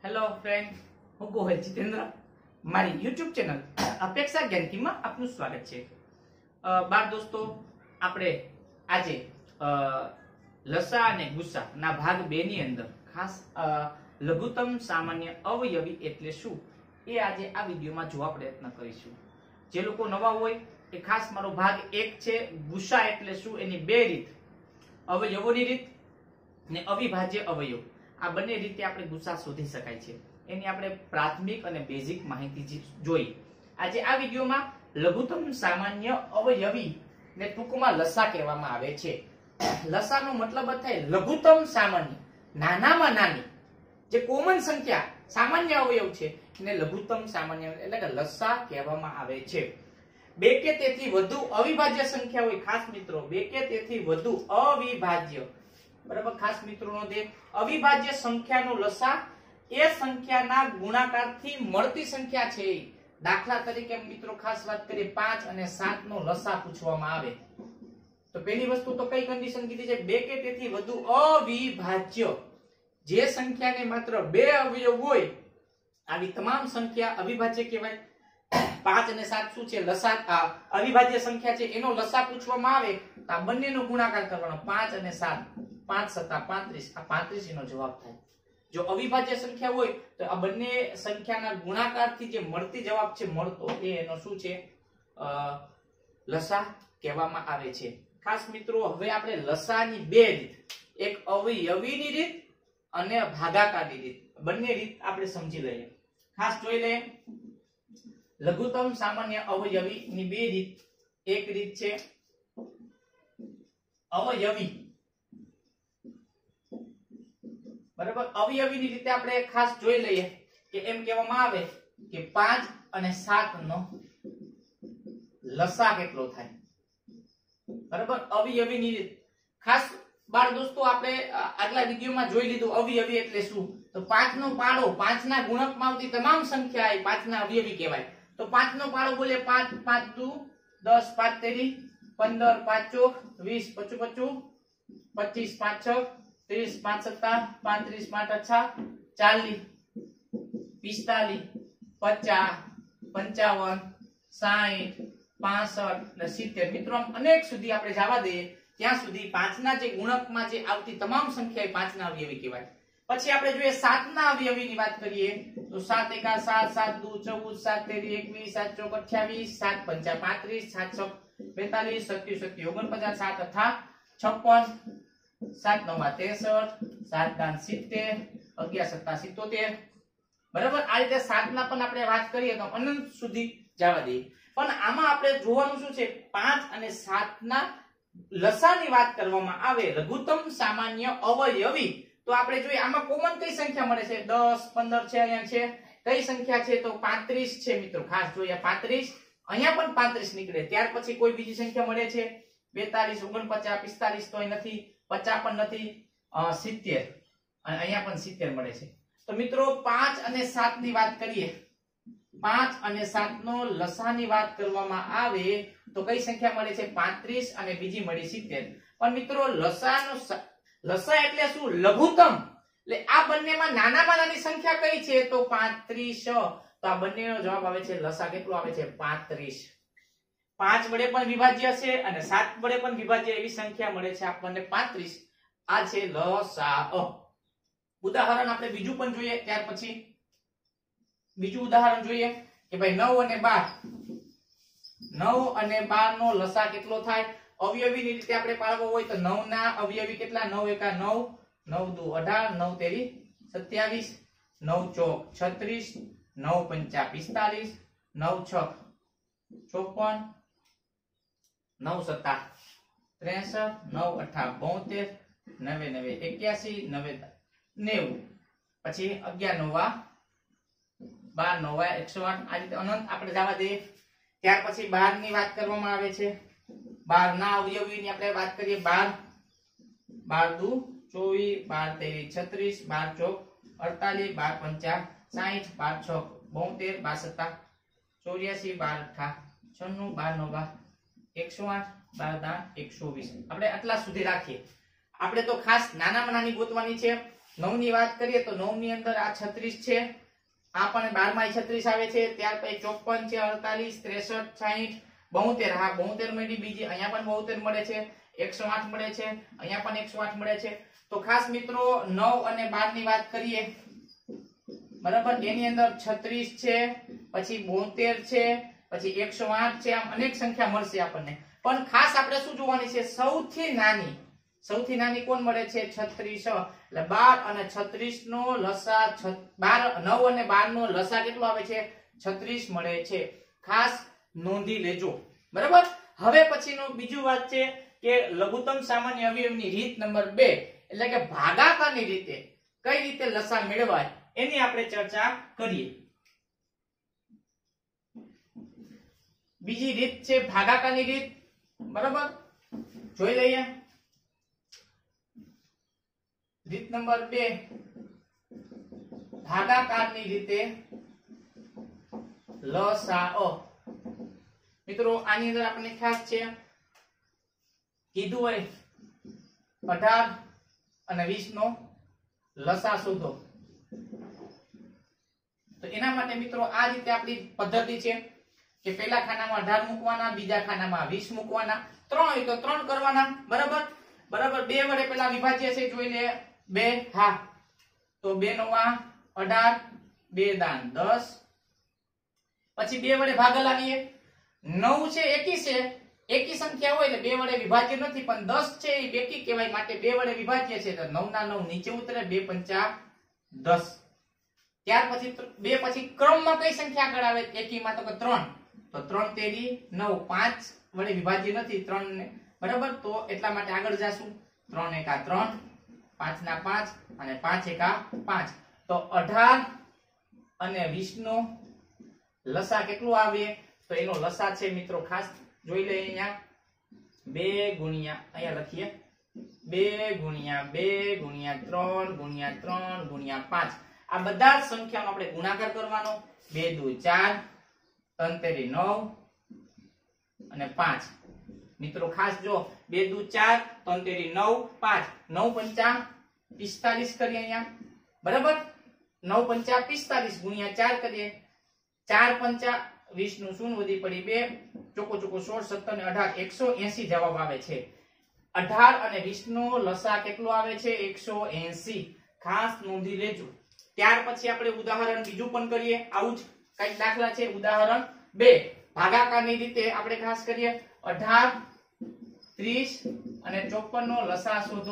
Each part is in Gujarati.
હેલો ફ્રેન્ડ, હું ગોહિલ જીતેન્દ્ર. મારી યુટ્યુબ ચેનલ અપેક્ષા જ્ઞાનકીમાં આપનું સ્વાગત છે. બાળ દોસ્તો, આપણે આજે લસા અને ગુસા ના ભાગ 2 ની અંદર ખાસ લઘુત્તમ સામાન્ય અવયવી એટલે શું એ આજે આ વિડીયોમાં જોવા પ્રયત્ન કરીશું. જે લોકો નવા હોય એ ખાસ મારો ભાગ 1 છે ગુસા એટલે શું એની 2 રીત, અવયવોની રીત ને અવિભાજ્ય અવયવ, આ બંને રીતે આપણે ગુસા શોધી શકાય છે. એની આપણે પ્રાથમિક અને બેઝિક માહિતી જોઈ. આજે આ વિડીયોમાં લઘુત્તમ સામાન્ય અવયવી ને ટૂંકમાં લસા કહેવામાં આવે છે. લસાનો મતલબ થાય લઘુત્તમ સામાન્ય, નાનામાં નાની જે કોમન સંખ્યા સામાન્ય અવયવ છે એને લઘુત્તમ સામાન્ય એટલે કે લસા કહેવામાં આવે છે. 2 કે તેથી વધુ અવિભાજ્ય સંખ્યા હોય, ખાસ મિત્રો 2 કે તેથી વધુ અવિભાજ્ય, બરાબર, ખાસ મિત્રો નો દે અવિભાજ્ય સંખ્યાનો લસા એ સંખ્યાના ગુણાકારથી મળતી સંખ્યા છે. દાખલા તરીકે મિત્રો ખાસ વાત કરીએ 5 અને 7 નો લસા પૂછવામાં આવે તો પહેલી વસ્તુ તો કઈ કન્ડિશન કીધી છે? 2 કે તેથી વધુ અવિભાજ્ય, જે સંખ્યાને માત્ર 2 અવયવ હોય આવી તમામ સંખ્યા અવિભાજ્ય કહેવાય. 5 અને 7 શું છે? લસા, અવિભાજ્ય સંખ્યા છે, એનો લસા પૂછવામાં આવે તો આ બંનેનો ગુણાકાર કરવાનો, 5 અને 7, 5 સત્તા 35, આ 35 એનો જવાબ થાય. જો અવિભાજ્ય સંખ્યા હોય તો આ બંને સંખ્યાના ગુણાકારથી જે મળતી જવાબ છે મળતો, એ એનો શું છે? લસા કહેવામાં આવે છે. ખાસ મિત્રો, હવે આપણે લસાની 2 રીત, એક અવયવીની રીત અને ભાગાકારની રીત, બંને રીત આપણે સમજી લઈએ. ખાસ જોઈ લઈએ લઘુત્તમ સામાન્ય અવયવીની 2 રીત. એક રીત છે અવયવી, બરાબર. અવયવીની રીતે આપણે ખાસ જોઈ લઈએ કે એમ કહેવામાં આવે કે 5 અને 7 નો લસા કેટલો થાય, બરાબર. અવયવીની રીત ખાસ બાળ દોસ્તો આપણે આગલા વિડીયોમાં જોઈ લીધું અવયવી એટલે શું. તો 5 નો પાડો, 5 ના ગુણકમાં આવતી તમામ સંખ્યા એ 5 ના અવયવી કહેવાય. તો 5 નો પાડો બોલે 5 5 દુ 10, 5 તેરી 15, 5 ચોક 20, 25 25, 5 6 30, 5 સત્તા 35, 5 અચ્છા 40, 45, 50, 55, 60, 65 ને 70. મિત્રો આમ અનેક સુધી આપણે જવા દઈએ ત્યાં સુધી 5 ના જે ગુણકમાં જે આવતી તમામ સંખ્યા એ 5 ના અવયવી કહેવાય. પછી આપણે જોઈએ 7 ના અવયવીની વાત કરીએ તો 7 એકા 7, 7 દુ 14, 7 તેરી 21, 7 ચોક 28, 7 પંચા 35, 7 છક 42, 7 7 49, 7 અઠા 56, 7 નવા 63, 7 દાન 70, 11 સત્તા 77, બરાબર. આ રીતે 7 ના પણ આપણે વાત કરીએ તો અનંત સુધી જવા દઈએ. પણ આમાં આપણે જોવાનું શું છે? 5 અને 7 ના લસાની વાત કરવામાં આવે લઘુત્તમ સામાન્ય અવયવી તો આપણે જોઈએ આમાં કોમન કઈ સંખ્યા મળે છે? 10, 15 છે, અહીંયા છે કઈ સંખ્યા છે? તો 35 છે મિત્રો. ખાસ જોઈએ 35, અહીંયા પણ 35 નીકળે. ત્યાર પછી કોઈ બીજી સંખ્યા મળે છે? 42, 49, 45 તો અહીં નથી, 50 પણ નથી, 70 અને અહીંયા પણ 70 મળે છે. તો મિત્રો 5 અને 7 ની વાત કરીએ, 5 અને 7 નો લસાની વાત કરવામાં આવે તો કઈ સંખ્યા મળે છે? 35 અને બીજી મળી 70. પણ મિત્રો લસા એટલે શું? લઘુત્તમ. એટલે આ બંનેમાં નાનામાં નાની સંખ્યા કઈ છે? તો 35. તો આ બંનેનો જવાબ આવે છે લસા કેટલો આવે છે? 35. 5 વડે પણ વિભાજ્ય છે અને 7 વડે પણ વિભાજ્ય એવી સંખ્યા મળે છે આપણને 35. આ છે લસા. ઉદાહરણ આપણે બીજું પણ જોઈએ, ત્યાર પછી બીજું ઉદાહરણ જોઈએ કે ભાઈ 9 અને 12, 9 અને 12 નો લસા કેટલો થાય? અવયવીની રીતે આપણે પાડવો હોય તો 9 ના અવયવી કેટલા? 9 એકા 9, 9 દુ 18, 9 તેરી 27, 9 ચોક 36, 9 પંચા 45, 9 છક 54, 9 સત્તા 63, 9 અઠા 72, 9 9 81, 9 90, પછી 11 નવા 12 નવા 108. આ રીતે અનંત આપણે જવા દઈએ. ત્યાર પછી 12 ની વાત કરવામાં આવે છે. 12 ના અવયવીની આપણે વાત કરીએ. 12 દુ 24, 12 તેરી 36, 12 ચોક 48, 12 પંચા 60, 12 છક 72, 12 સત્તા 84, 12 અઠા 96, 12 નવા 108, 12 દાન 120. આપણે આટલા સુધી રાખીએ. આપણે તો ખાસ નાનામાં નાની ગોતવાની છે. 9 ની વાત કરીએ તો 9 ની અંદર આ 36 છે, આ પણ 12 માં 36 આવે છે, ત્યાર પછી 54 છે, 48 63 60 72, હા 72 મળી બીજી, અહીંયા પણ 72 મળે છે, 108 મળે છે, અહીંયા પણ 108 મળે છે. તો ખાસ મિત્રો 9 અને 12 ની વાત કરીએ બરાબર, એની અંદર 36 છે, પછી 72 છે, પછી 108 છે, આમ અનેક સંખ્યા મળશે આપણને. પણ ખાસ આપણે શું જોવાની છે, સૌથી નાની કોણ મળે છે, 36. એટલે 12 અને 36 નો લસા 9 અને 12 નો લસા કેટલો આવે છે, 36 મળે છે. ખાસ નોંધી લેજો બરાબર. હવે પછીનો બીજું વાત છે કે લઘુત્તમ સામાન્ય અવયવની રીત નંબર 2, એટલે કે ભાગાકારની રીતે કઈ રીતે લસા મેળવાય એની આપણે ચર્ચા કરીએ. બીજી રીત છે ભાગાકારની રીત બરાબર, જોઈ લઈએ. રીત નંબર 2 ભાગાકારની રીતે લસાઅ. મિત્રો આની અંદર આપણને ખાસ છે કીધું હોય 18 અને 20 નો લસા શોધો. તો એના માટે મિત્રો આ રીતે આપણી પદ્ધતિ છે કે પહેલા ખાનામાં 18 મૂકવાના, બીજા ખાનામાં 20 મૂકવાના, 3 હોય તો 3 કરવાના બરાબર. 2 વડે પેલા વિભાજ્ય છે જોઈ લે 2, હા તો 2 નો 18, 2 દાન 10, પછી 2 વડે ભાગ લાવીએ. 9 છે એકી સંખ્યા હોય એટલે 2 વડે વિભાજ્ય નથી, પણ 10 છે એ બેકી કહેવાય માટે 2 વડે વિભાજ્ય છે, તો 9 ના 9 નીચે ઉતરે, 2 પંચા 10. ત્યાર પછી 2 પછી ક્રમમાં કઈ સંખ્યા આગળ આવે એકીમાં, તો કે 3, તો 3 તેરી 9, 5 વડે વિભાજ્ય નથી 3 ને બરાબર, તો એટલા માટે આગળ જાશું. 3 એકા 3, 5 ના 5 અને 5 એકા 5, તો 18 અને 20 નો લસા કેટલું આવે, તો એનો લસા છે મિત્રો ખાસ જોઈ લઈએ. અહીંયા 2 ગુણ્યા અહીંયા લખીએ 2 ગુણ્યા 2 ગુણ્યા 3 ગુણ્યા 3 ગુણ્યા 5, આ બધા જ સંખ્યાનો આપણે ગુણાકાર કરવાનો. 2 દુ 4, 3 તેરી 9 અને 5. મિત્રો ખાસ જો 2 દુ 4, 3 તેરી 9, 5, 9 પંચા 45 કરીએ અહીંયા બરાબર. 9 પંચા 45 ગુણ્યા 4 કરીએ, 4 પંચા 20 નું શૂન્ય વધી પડી 2, ચોકો 16, 17 ને 18, 180 જવાબ આવે છે. 18 અને 20 નો લસા કેટલો આવે છે, 180. ખાસ નોંધી લેજો. ત્યાર પછી આપણે ઉદાહરણ બીજું પણ કરીએ, આવું જ કઈક દાખલા છે. ઉદાહરણ 2 ભાગાકારની રીતે આપણે ખાસ કરીએ. 18, 30 અને 54 નો લસા શોધો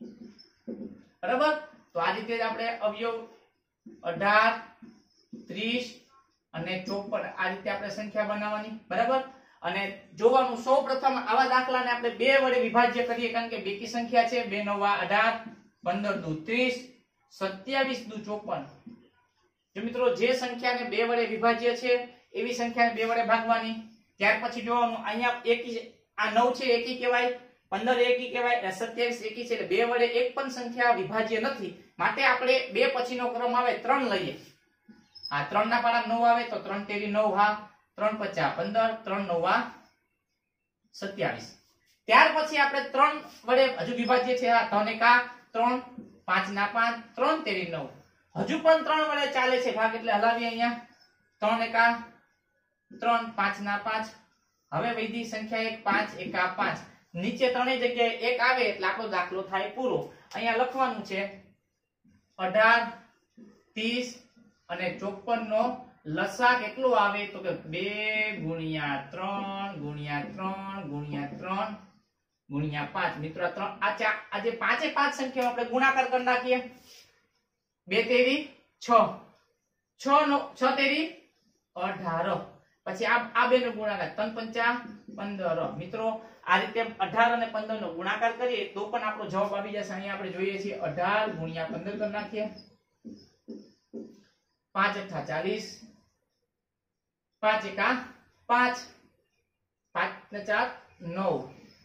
બરાબર. તો આ રીતે જ આપણે અવયવ 18, 30 અને 54 આ રીતે આપણે સંખ્યા બનાવવાની બરાબર. અને જોવાનું સૌપ્રથમ આવા દાખલાને આપણે 2 વડે વિભાજ્ય કરીએ, કારણ કે બેકી સંખ્યા છે. 2 નો 18, 15 દુ 30, 27 દુ 54. જો મિત્રો જે સંખ્યાને 2 વડે વિભાજ્ય છે એવી સંખ્યાને 2 વડે ભાગવાની. ત્યાર પછી જોવાનું અહીંયા એકી, આ 9 છે એકી કહેવાય, 15 એકી કહેવાય, 27 એકી છે, એટલે 2 વડે એક પણ સંખ્યા વિભાજ્ય નથી, માટે આપણે 2 પછીનો ક્રમ આવે 3 લઈએ. આ 3 ના પાડા 9 આવે તો 3 તેરી 9, હા 3 પચા 15, 3 9 27. ત્યાર પછી આપણે 3 વડે હજુ વિભાજ્ય છે. આ 3 એકા 3, 5 ના 5, 3 તેરી 9, હજુ પણ 3 વડે ચાલે છે ભાગ, એટલે હલાવીએ અહીંયા 3 એકા 3, 5 ના 5. હવે વૈધી સંખ્યા 1, 5 એકા 5, નીચે ત્રણેય જગ્યાએ 1 આવે એટલે આપણો દાખલો થાય પૂરો. અહીંયા લખવાનું છે 18, 30 અને 54 નો લસા કેટલો આવે, તો કે 2 ગુણ્યા 3 ગુણ્યા 3 ગુણ્યા 3 ગુણ્યા 5. મિત્રો આ જે 5 એ 5 સંખ્યાઓ આપણે ગુણાકાર કરી નાખીએ. 2 તેરી 6, 6 તેરી 18, પછી આ બે નો ગુણાકાર 3 પંચા 15. મિત્રો આ રીતે 18 અને 15 નો ગુણાકાર કરીએ તો પણ આપણો જવાબ આવી જશે. અહીંયા આપણે જોઈએ છીએ 18 ગુણ્યા 15 કરી નાખીએ, 5 અઠા 40, 5 એકા 5, 5 ને 4 9,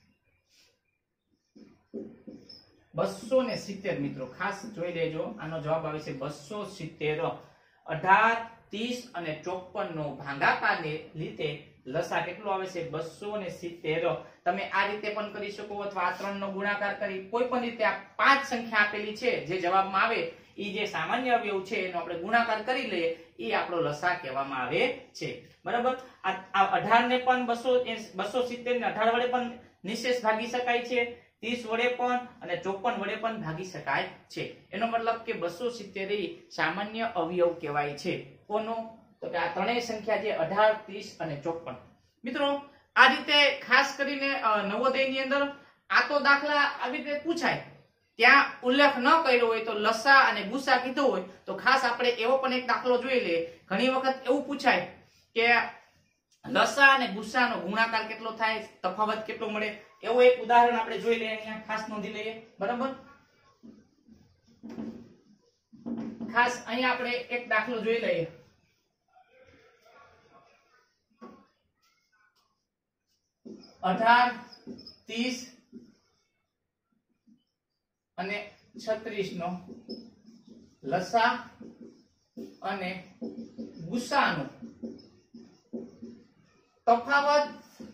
270. મિત્રો ખાસ જોઈ લેજો, આનો જવાબ આવે છે 270. 18, 30 અને 54 નો ભાગાકારને લીધે લસા કેટલો આવે છે 270. તમે આ રીતે પણ કરી શકો અથવા આ 3 નો ગુણાકાર કરી કોઈ પણ રીતે આ 5 સંખ્યા આપેલી છે જે જવાબમાં આવે ઈ જે સામાન્ય અવયવ છે એનો આપણે ગુણાકાર કરી લઈએ ઈ આપણો લસા કહેવામાં આવે છે બરાબર આ 18 ને પણ 270 ને 18 વડે પણ નિશેષ ભાગી શકાય છે 30 વડે પણ અને 54 વડે પણ ભાગી શકાય છે એનો મતલબ કે 270 એ સામાન્ય અવયવ કહેવાય છે કોનો તો કે આ ત્રણેય સંખ્યા જે 18 30 અને 54 મિત્રો આ રીતે ખાસ કરીને નવોદયની અંદર આ તો દાખલા આવી રીતે પૂછાય ત્યાં ઉલ્લેખ ન કર્યો હોય તો લસા અને ગુસા કીધો હોય તો ખાસ આપણે એવો પણ એક દાખલો જોઈ લઈએ ઘણી વખત એવું પૂછાય કે લસા અને ગુસાનો ગુણાકાર કેટલો થાય તફાવત કેટલો મળે એવું એક ઉદાહરણ આપણે જોઈ લઈએ અહીંયા ખાસ નોંધી લઈએ બરાબર ખાસ અહીંયા આપણે એક દાખલો જોઈ લઈએ 18 30 અને 36 નો લસા અને ગુસાનો તફાવત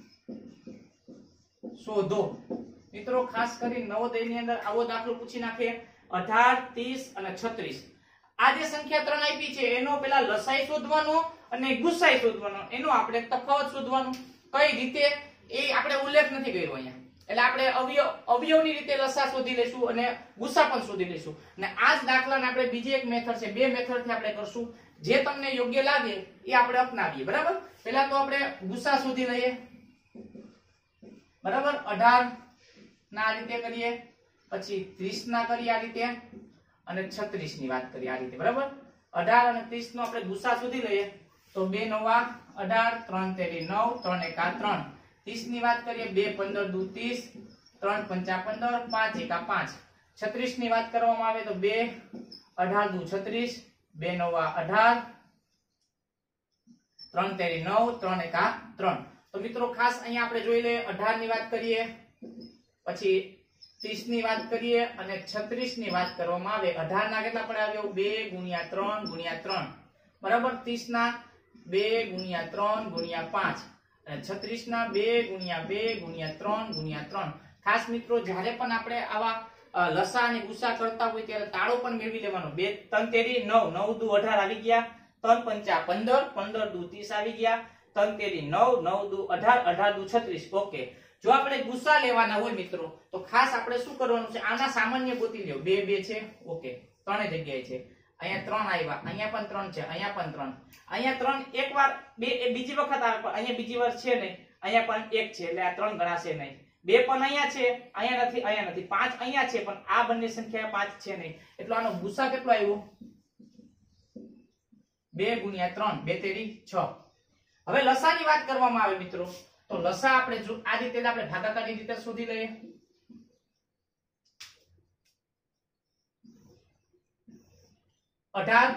શોધો મિત્રો ખાસ કરી નવોદયની અંદર આવો દાખલો પૂછી નાખે 18 30 અને 36 આ જે સંખ્યા 3 આપી છે એનો પેલા લસાઈ શોધવાનો અને ગુસાઈ શોધવાનો એનો આપણે તફાવત શોધવાનો કઈ રીતે એ આપણે ઉલ્લેખ નથી કર્યો અહીંયા એટલે આપણે અવયવની રીતે લસા શોધી લેશું અને ગુસા પણ શોધી લેશું અને આ જ દાખલાને આપણે બીજી એક મેથડ છે બે મેથડથી આપણે કરશું જે તમને યોગ્ય લાગે એ આપણે અપનાવીએ બરાબર પહેલા તો આપણે ગુસા શોધી લઈએ બરાબર 18 ના રીતે કરીએ પછી 30 ના કરીએ આ રીતે અને 36 ની વાત કરીએ આ રીતે બરાબર 18 અને 30 નો આપણે ગુસા શોધી લઈએ તો 2 નવા 18 3 તેરી 9 3 એકા 3 30 ની વાત કરીએ 2 15 દુ 30 3 પંચા 15 5 એકા 5 36 ની વાત કરવામાં આવે તો 2 18 દુ 36 2 નવા 18 3 તેરી 9 3 એકા 3 તો મિત્રો ખાસ અહીંયા આપણે જોઈ લઈએ 18 ની વાત કરીએ પછી 30 ની વાત કરીએ અને 36 ની વાત કરવામાં આવે 18 ના કેટલા પડે આવ્યો 2 ગુણ્યા 3 ગુણ્યા 3 બરાબર 30 ના 2 ગુણ્યા 3 ગુણ્યા 5 અને 36 ના 2 ગુણ્યા 2 ગુણ્યા 3 ગુણ્યા 3 ખાસ મિત્રો જ્યારે પણ આપણે આવા લસા અને ગુસા કરતા હોય ત્યારે તાળો પણ મેળવી લેવાનો 2 3 તેરી 9 9 દુ 18 આવી ગયા 3 પંચા 15 15 દુ 30 આવી ગયા 3 તેરી 9 9 દુ 18 18 દુ 36 ઓકે જો આપણે ગુસા લેવાના હોય મિત્રો તો ખાસ આપણે શું કરવાનું છે આના સામાન્ય ગોતી લ્યો 2 2 છે ઓકે ત્રણે જગ્યાએ છે અહીંયા 3 આવ્યા અહીંયા પણ 3 છે અહીંયા પણ 3 અહીંયા 3 એકવાર બે બીજી વખત આવે પણ અહીંયા બીજી વાર છે નહીં અહીંયા પણ 1 છે એટલે આ 3 ગણાશે નહીં 2 પણ અહીંયા છે અહીંયા નથી 5 અહીંયા છે પણ આ બંને સંખ્યા 5 છે નહીં એટલે આનો ગુસા કેટલો આવ્યો 2 ગુણ્યા 3 2 તેરી 6 હવે લસાની વાત કરવામાં આવે મિત્રો તો લસા આપણે જો આ રીતે આપણે ભાગાકારની રીતે શોધી લઈએ 18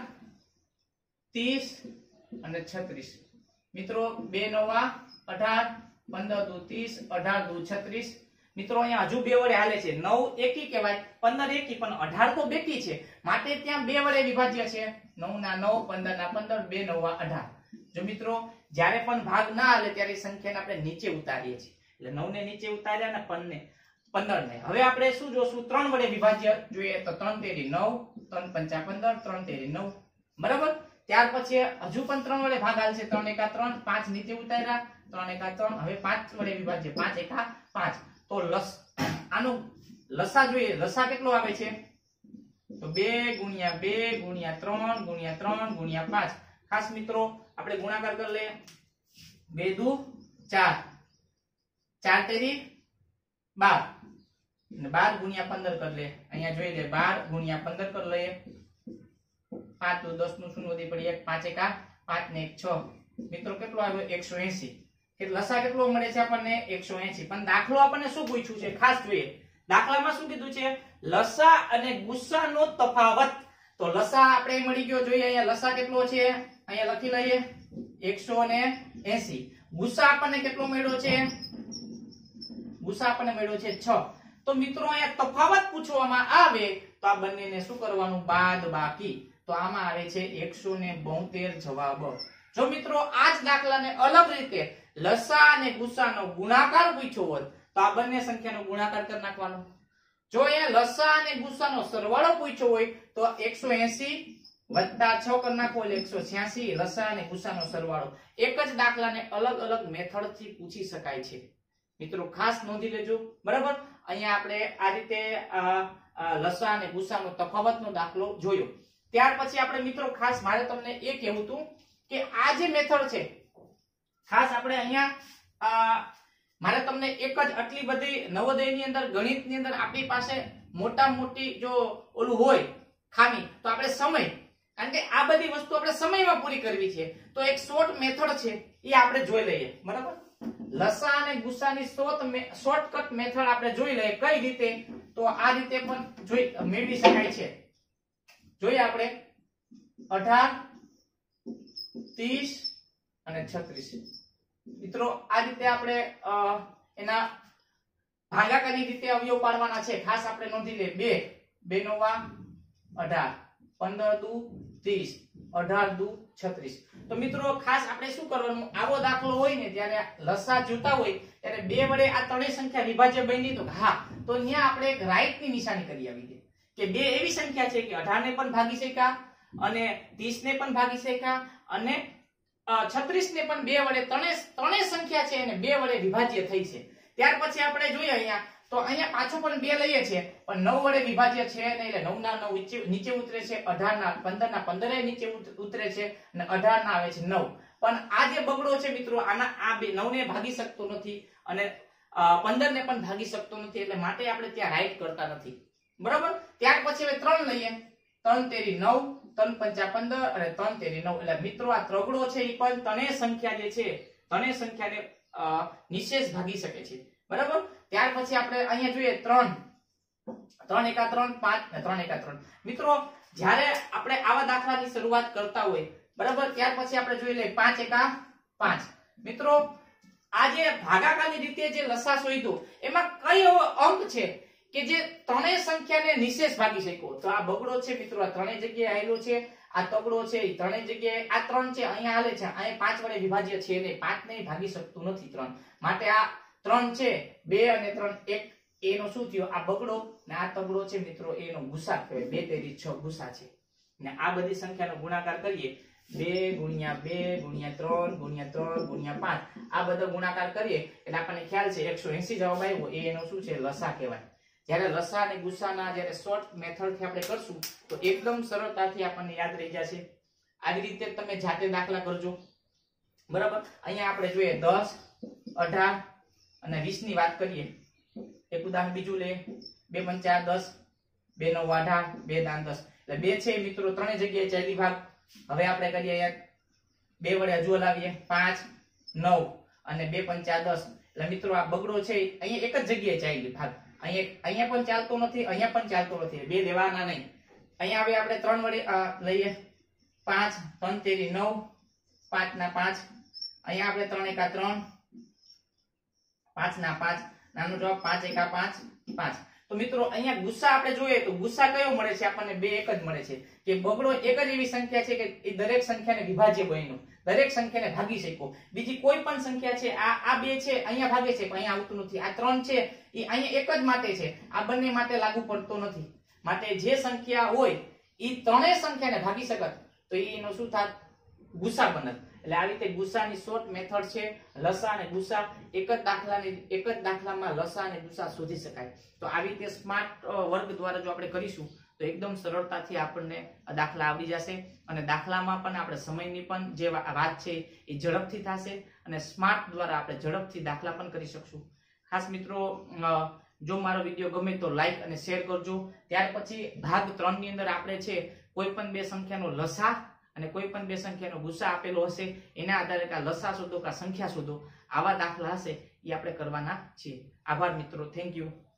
30 અને 36 મિત્રો 2 નવા 18 15 દુ 30 18 દુ 36 મિત્રો અહીંયા હજુ બે વડે હાલે છે 9 એકી કહેવાય 15 એકી પણ 18 તો બેકી છે માટે ત્યાં બે વડે વિભાજ્ય છે 9 ના 9 15 ના 15 2 નવા 18 જો મિત્રો જ્યારે પણ ભાગ ના હાલે ત્યારે સંખ્યાને આપણે નીચે ઉતારીએ છીએ એટલે 9 ને નીચે ઉતાર્યા અને 15 ને હવે આપણે શું જોશું 3 વડે વિભાજ્ય જોઈએ તો 3 તેરી 9 3 પંચા 15 3 તેરી 9 બરાબર ત્યાર પછી હજુ પણ 3 વડે ભાગ હાલશે 3 એકા 3 5 નીચે ઉતાર્યા 3 એકા 3 હવે 5 વડે વિભાજ્ય 5 એકા 5 તો આનો લસા જોઈએ લસા કેટલો આવે છે તો 2 ગુણ્યા 2 ગુણ્યા 3 ગુણ્યા 3 ગુણ્યા 5 ખાસ મિત્રો આપણે ગુણાકાર કરી લે 2 દુ 4 4 તેરી 12 અને 12 ગુણ્યા 15 કરી લે અહીંયા જોઈ લે 12 ગુણ્યા 15 કરી લઈએ 5 દુ 10 નું શૂન્ય વધી પડી 5 એકા 5 ને 1 6 મિત્રો કેટલો આવ્યો 180 કે લસા કેટલો મળે છે આપણને 180 પણ દાખલો આપણને શું પૂછ્યું છે ખાસ જોઈએ દાખલામાં શું કીધું છે લસા અને ગુસાનો તફાવત તો લસા આપણે મળી ગયો જોઈએ અહીંયા લસા કેટલો છે અહીંયા લખી લઈએ 180 ગુસા આપણને કેટલો મળ્યો છે ગુસા આપણને મળ્યો છે 6 તો મિત્રો અહીંયા તફાવત પૂછવામાં આવે તો આ બંનેને શું કરવાનું બાદબાકી તો આમાં આવે છે 172 જવાબ જો મિત્રો આ જ દાખલાને અલગ રીતે લસા અને ગુસાનો ગુણાકાર પૂછ્યો હોત તો આ બંને સંખ્યાનો ગુણાકાર કરી નાખવાનો. જો અહીંયા લસા અને ગુસાનો સરવાળો પૂછ્યો હોય તો 180 વત્તા 6 કરી નાખો એટલે 186 લસા અને ગુસાનો સરવાળો. એક જ દાખલાને અલગ અલગ મેથડ થી પૂછી શકાય છે. મિત્રો ખાસ નોંધી લેજો, બરાબર. અહીંયા આપણે આ રીતે લસા અને ગુસાનો તફાવતનો દાખલો જોયો. ત્યાર પછી આપણે મિત્રો ખાસ મારે તમને એ કહેવું હતું કે આ જે મેથડ છે, ખાસ આપણે અહીંયા મારે તમને એક જ આટલી બધી નવોદયની અંદર ગણિતની અંદર આપણી પાસે મોટા મોટી જો ઓલું હોય ખામી તો આપણે સમય, કારણ કે આ બધી વસ્તુ આપણે સમયમાં પૂરી કરવી છે તો એક શોર્ટ મેથડ છે એ આપણે જોઈ લઈએ, બરાબર. લસા અને ગુસાની શોર્ટકટ મેથડ આપણે જોઈ લઈએ કઈ રીતે, તો આ રીતે પણ જોઈ મેળવી શકાય છે. જોઈએ આપણે 18 30 અને 36. મિત્રો આ રીતે આપણે એના ભાગાકારની રીતે અવયવ પાડવાના છે. ખાસ આપણે નોંધી લે 2 નો વા 18 15 દુ 30 18 દુ 36. તો મિત્રો ખાસ આપણે શું કરવાનું, આવો દાખલો હોય ને ત્યારે લસા જોતા હોય ત્યારે 2 વડે આ ત્રણેય સંખ્યા વિભાજ્ય બની તો હા, તો અહીંયા આપણે એક રાઈટ ની નિશાની કરી આવી દે કે 2 એવી સંખ્યા છે કે 18 ને પણ ભાગી શક્યા અને 30 ને પણ ભાગી શક્યા અને 36 ને પણ 2 વડે ત્રણેય સંખ્યા છે અને 2 વડે વિભાજ્ય થઈ છે. ત્યાર પછી આપણે જોઈએ અહીંયા તો અહીંયા પાછો પણ 2 લઈએ છે પણ 9 વડે વિભાજ્ય છે નહીં, એટલે 9 ના 9 નીચે ઉતરે છે, 18 ના 15 ના 15 નીચે ઉતરે છે અને 18 ના આવે છે 9. પણ આ જે બગડો છે મિત્રો આના આ 9 ને ભાગી શકતો નથી અને 15 ને પણ ભાગી શકતો નથી, એટલે માટે આપણે ત્યાં રાઈટ કરતા નથી, બરાબર. ત્યાર પછી હવે 3 લઈએ, 3 તેરી 9 3 પંચા 15 અને 3 તેરી 9. એટલે મિત્રો આ ત્રગડો છે એ પણ ત્રણેય સંખ્યા જે છે ત્રણેય સંખ્યાને નિશેષ ભાગી શકે છે, બરાબર. ત્યાર પછી આપણે અહીંયા જોઈએ 3 એકા 3 5 ને 3 એકા 3. મિત્રો જ્યારે આપણે આવા દાખલાની શરૂઆત કરતા હોય, બરાબર, ત્યાર પછી આપણે જોઈ લઈએ 5 એકા 5. મિત્રો આ જે ભાગાકારની રીતે જે લસા શોધ્યો એમાં કઈ એવો અંક છે કે જે ત્રણેય સંખ્યાને નિશેષ ભાગી શક્યો, તો આ બગડો છે મિત્રો આ ત્રણેય જગ્યાએ આવેલો છે. આ તગડો છે એ ત્રણેય જગ્યાએ, આ 3 છે અહીંયા હાલે છે, અહીંયા 5 વડે વિભાજ્ય છે ને 5 ને ભાગી શકતું નથી 3, માટે આ 3 છે 2 અને 3 1 એનો શું થયો આ બગડો ને આ તગડો છે મિત્રો એનો ગુસા કહેવાય. 2 તેરી 6 ગુસા છે ને આ બધી સંખ્યાનો ગુણાકાર કરીએ 2 ગુણ્યા 2 ગુણ્યા 3 ગુણ્યા 3 ગુણ્યા 5 આ બધો ગુણાકાર કરીએ એટલે આપણને ખ્યાલ છે 180 જવાબ આવ્યો એ એનો શું છે લસા કહેવાય. જ્યારે લસા અને ગુસાના જ્યારે શોર્ટ મેથડ થી આપણે કરશું તો એકદમ સરળતાથી આપણને યાદ રહી જશે. આવી રીતે તમે જાતે દાખલા કરજો, બરાબર. અહીંયા આપણે જોઈએ 10 18 અને 20 ની વાત કરીએ. એક ઉદાહરણ બીજું લે 2 પંચા 10 2 9 18 2 દાન 10. એટલે 2 છે મિત્રો ત્રણેય જગ્યાએ ચાલી ભાગ. હવે આપણે કરીએ 2 વડે હજુ લાવીએ 5 9 અને 2 પંચા 10. એટલે મિત્રો આ બગડો છે અહીંયા એક જ જગ્યાએ ચાલી ભાગ. અહીંયા પણ ચાલતો નથી, અહીંયા પણ ચાલતો નથી, 2 લેવાના નહીં. અહીંયા હવે આપણે 3 વડે લઈએ 5 3 તેરી 9 5 ના 5. અહીંયા આપણે 3 એકા 3 5 ના 5 નાનો જવાબ 5 એકા 5 5. તો મિત્રો અહીંયા ગુસ્સા આપણે જોઈએ તો ગુસ્સા કયો મળે છે આપણને 2 એક જ મળે છે કે બગડો એક જ એવી સંખ્યા છે કે એ દરેક સંખ્યાને વિભાજ્ય બન્યો, દરેક સંખ્યાને ભાગી શક્યો. બીજી કોઈ પણ સંખ્યા છે આ 2 છે અહીંયા ભાગે છે પણ અહીંયા આવતું નથી. આ 3 છે એ અહીંયા એક જ માટે છે, આ બંને માટે લાગુ પડતો નથી. માટે જે સંખ્યા હોય એ ત્રણેય સંખ્યાને ભાગી શકત તો એનો શું થાત ગુસા બનત. એટલે આ રીતે ગુસાની શોર્ટ મેથડ છે લસા અને ગુસા. એક જ દાખલામાં લસા અને ગુસા શોધી શકાય. તો આવી રીતે સ્માર્ટ વર્ગ દ્વારા જો આપણે કરીશું તો એકદમ સરળતાથી આપણને દાખલા આવડી જશે અને દાખલામાં પણ આપણે સમયની પણ જે વાત છે એ ઝડપથી થશે અને સ્માર્ટ દ્વારા આપણે ઝડપથી દાખલા પણ કરી શકશું. ખાસ મિત્રો જો મારો વિડીયો ગમે તો લાઈક અને શેર કરજો. ત્યાર પછી ભાગ 3 ની અંદર આપણે છે કોઈ પણ 2 સંખ્યાનો લસા અને કોઈ પણ 2 સંખ્યાનો ગુસા આપેલો હશે એના આધારે કા લસા શોધો કા સંખ્યા શોધો આવા દાખલા હશે એ આપણે કરવાના છીએ. આભાર મિત્રો, થેન્ક યુ.